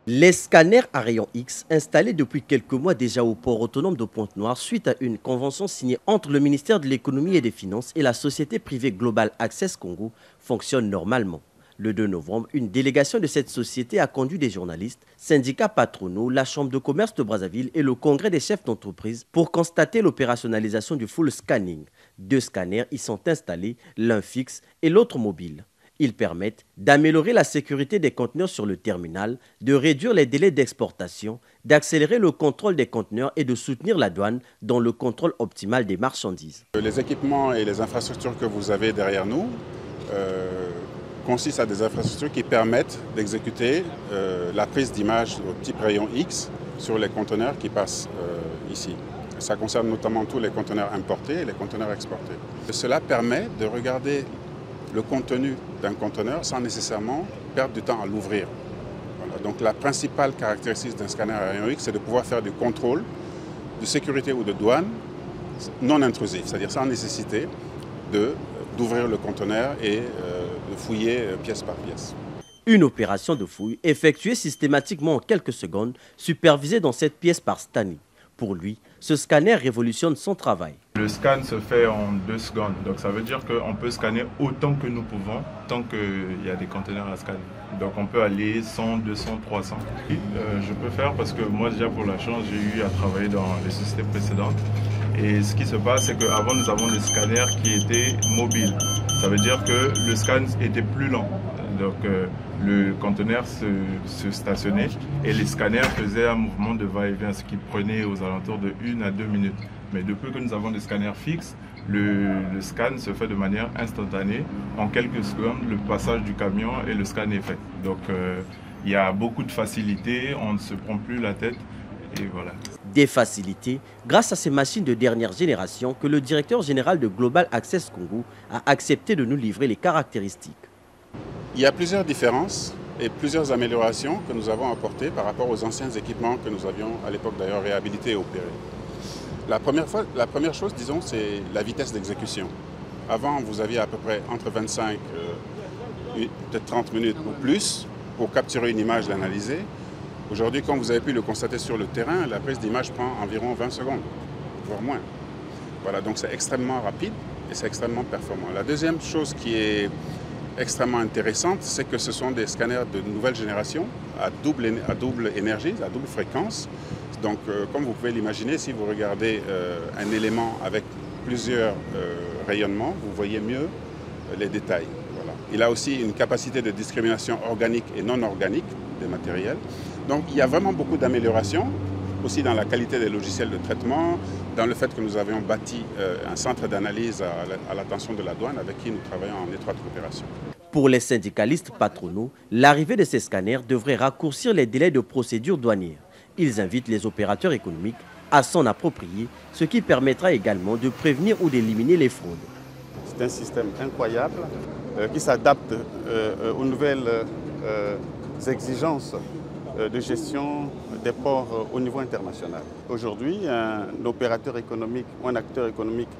Les scanners à rayon X, installés depuis quelques mois déjà au port autonome de Pointe-Noire suite à une convention signée entre le ministère de l'Économie et des Finances et la société privée Global Access Congo, fonctionnent normalement. Le 2 novembre, une délégation de cette société a conduit des journalistes, syndicats patronaux, la Chambre de commerce de Brazzaville et le Congrès des chefs d'entreprise pour constater l'opérationnalisation du full scanning. 2 scanners y sont installés, l'un fixe et l'autre mobile. Ils permettent d'améliorer la sécurité des conteneurs sur le terminal, de réduire les délais d'exportation, d'accélérer le contrôle des conteneurs et de soutenir la douane dans le contrôle optimal des marchandises. Les équipements et les infrastructures que vous avez derrière nous consistent à des infrastructures qui permettent d'exécuter la prise d'image au type rayon X sur les conteneurs qui passent ici. Ça concerne notamment tous les conteneurs importés et les conteneurs exportés. Cela permet de regarder le contenu d'un conteneur sans nécessairement perdre du temps à l'ouvrir. Voilà. Donc la principale caractéristique d'un scanner à rayon X, c'est de pouvoir faire du contrôle de sécurité ou de douane non intrusif, c'est-à-dire sans nécessité d'ouvrir le conteneur et de fouiller pièce par pièce. Une opération de fouille effectuée systématiquement en quelques secondes, supervisée dans cette pièce par Stani. Pour lui, ce scanner révolutionne son travail. Le scan se fait en 2 secondes, donc ça veut dire qu'on peut scanner autant que nous pouvons, tant qu'il y a des conteneurs à scanner. Donc on peut aller 100, 200, 300. Je peux faire parce que moi déjà pour la chance, j'ai eu à travailler dans les sociétés précédentes. Et ce qui se passe, c'est qu'avant nous avons des scanners qui étaient mobiles. Ça veut dire que le scan était plus lent. Donc le conteneur se stationnait et les scanners faisaient un mouvement de va-et-vient, ce qui prenait aux alentours de 1 à 2 minutes. Mais depuis que nous avons des scanners fixes, le scan se fait de manière instantanée. En quelques secondes, le passage du camion et le scan est fait. Donc il y a beaucoup de facilité, on ne se prend plus la tête et voilà. Des facilités grâce à ces machines de dernière génération que le directeur général de Global Access Congo a accepté de nous livrer les caractéristiques. Il y a plusieurs différences et plusieurs améliorations que nous avons apportées par rapport aux anciens équipements que nous avions à l'époque d'ailleurs réhabilités et opérés. La première chose, disons, c'est la vitesse d'exécution. Avant, vous aviez à peu près entre 25 peut-être 30 minutes ou plus pour capturer une image, l'analyser. Aujourd'hui, comme vous avez pu le constater sur le terrain, la prise d'image prend environ 20 secondes, voire moins. Voilà, donc c'est extrêmement rapide et c'est extrêmement performant. La deuxième chose qui est extrêmement intéressante, c'est que ce sont des scanners de nouvelle génération à double énergie, à double fréquence. Donc, comme vous pouvez l'imaginer, si vous regardez un élément avec plusieurs rayonnements, vous voyez mieux les détails. Voilà. Il a aussi une capacité de discrimination organique et non organique des matériels. Donc, il y a vraiment beaucoup d'améliorations, aussi dans la qualité des logiciels de traitement, dans le fait que nous avions bâti un centre d'analyse à l'attention de la douane avec qui nous travaillons en étroite coopération. Pour les syndicalistes patronaux, l'arrivée de ces scanners devrait raccourcir les délais de procédure douanière. Ils invitent les opérateurs économiques à s'en approprier, ce qui permettra également de prévenir ou d'éliminer les fraudes. C'est un système incroyable qui s'adapte aux nouvelles exigences de gestion des ports au niveau international. Aujourd'hui, un opérateur économique ou un acteur économique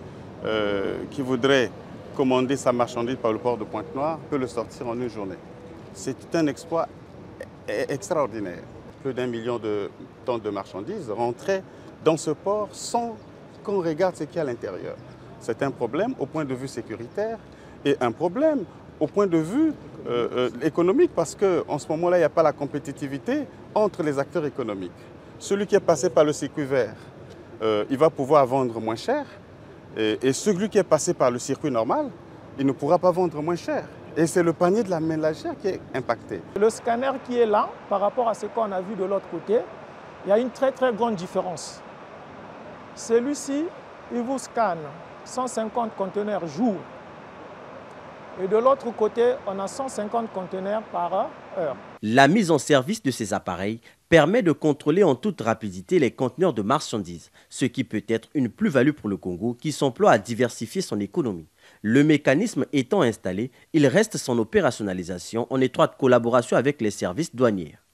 qui voudrait commander sa marchandise par le port de Pointe-Noire peut le sortir en une journée. C'est un exploit extraordinaire. Plus d'1 million de tonnes de marchandises rentraient dans ce port sans qu'on regarde ce qu'il y a à l'intérieur. C'est un problème au point de vue sécuritaire et un problème au point de vue économique parce qu'en ce moment-là, il n'y a pas la compétitivité entre les acteurs économiques. Celui qui est passé par le circuit vert, il va pouvoir vendre moins cher et celui qui est passé par le circuit normal, il ne pourra pas vendre moins cher. Et c'est le panier de la ménagère qui est impacté. Le scanner qui est là, par rapport à ce qu'on a vu de l'autre côté, il y a une très grande différence. Celui-ci, il vous scanne 150 conteneurs jour. Et de l'autre côté, on a 150 conteneurs par heure. La mise en service de ces appareils permet de contrôler en toute rapidité les conteneurs de marchandises, ce qui peut être une plus-value pour le Congo qui s'emploie à diversifier son économie. Le mécanisme étant installé, il reste son opérationnalisation en étroite collaboration avec les services douaniers.